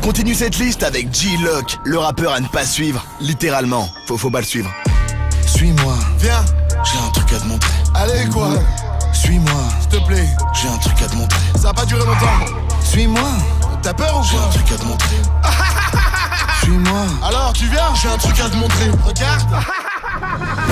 continue cette liste avec G-Loc, le rappeur à ne pas suivre. Littéralement, faut pas le suivre. Suis-moi, Viens, j'ai un truc à te montrer. allez quoi, Suis-moi, s'il te plaît. j'ai un truc à te montrer. Ça va pas durer longtemps. Suis-moi, T'as peur ou j'ai un quoi? truc à te montrer. Suis-moi, Alors tu viens? j'ai un truc à te montrer. Regarde.